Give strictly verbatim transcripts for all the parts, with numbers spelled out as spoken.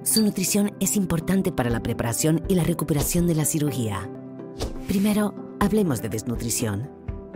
Su nutrición es importante para la preparación y la recuperación de la cirugía. Primero, hablemos de desnutrición.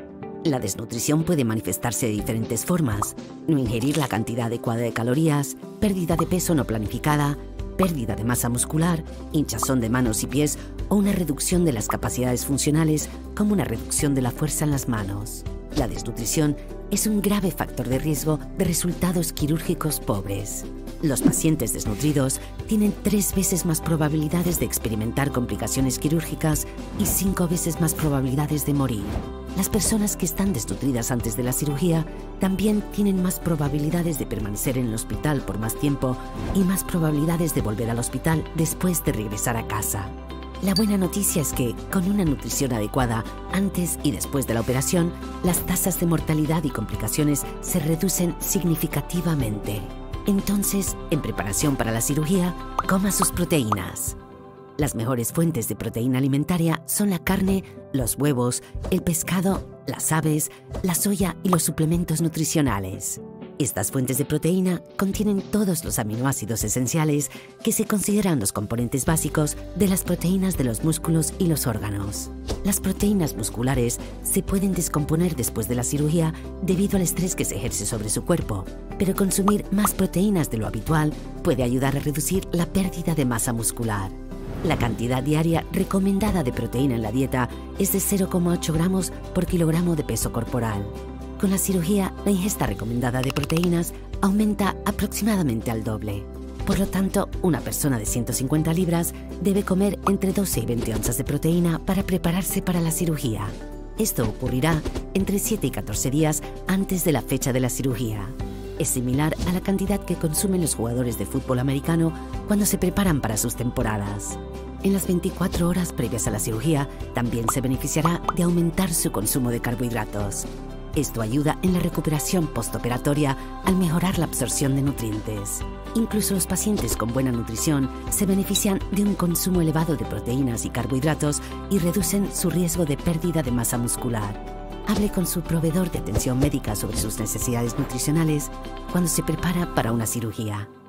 La desnutrición puede manifestarse de diferentes formas: no ingerir la cantidad adecuada de calorías, pérdida de peso no planificada, pérdida de masa muscular, hinchazón de manos y pies o una reducción de las capacidades funcionales como una reducción de la fuerza en las manos. La desnutrición es un grave factor de riesgo de resultados quirúrgicos pobres. Los pacientes desnutridos tienen tres veces más probabilidades de experimentar complicaciones quirúrgicas y cinco veces más probabilidades de morir. Las personas que están desnutridas antes de la cirugía también tienen más probabilidades de permanecer en el hospital por más tiempo y más probabilidades de volver al hospital después de regresar a casa. La buena noticia es que, con una nutrición adecuada antes y después de la operación, las tasas de mortalidad y complicaciones se reducen significativamente. Entonces, en preparación para la cirugía, coma sus proteínas. Las mejores fuentes de proteína alimentaria son la carne, los huevos, el pescado, las aves, la soya y los suplementos nutricionales. Estas fuentes de proteína contienen todos los aminoácidos esenciales que se consideran los componentes básicos de las proteínas de los músculos y los órganos. Las proteínas musculares se pueden descomponer después de la cirugía debido al estrés que se ejerce sobre su cuerpo, pero consumir más proteínas de lo habitual puede ayudar a reducir la pérdida de masa muscular. La cantidad diaria recomendada de proteína en la dieta es de cero coma ocho gramos por kilogramo de peso corporal. Con la cirugía, la ingesta recomendada de proteínas aumenta aproximadamente al doble. Por lo tanto, una persona de ciento cincuenta libras debe comer entre doce y veinte onzas de proteína para prepararse para la cirugía. Esto ocurrirá entre siete y catorce días antes de la fecha de la cirugía. Es similar a la cantidad que consumen los jugadores de fútbol americano cuando se preparan para sus temporadas. En las veinticuatro horas previas a la cirugía, también se beneficiará de aumentar su consumo de carbohidratos. Esto ayuda en la recuperación postoperatoria al mejorar la absorción de nutrientes. Incluso los pacientes con buena nutrición se benefician de un consumo elevado de proteínas y carbohidratos y reducen su riesgo de pérdida de masa muscular. Hable con su proveedor de atención médica sobre sus necesidades nutricionales cuando se prepara para una cirugía.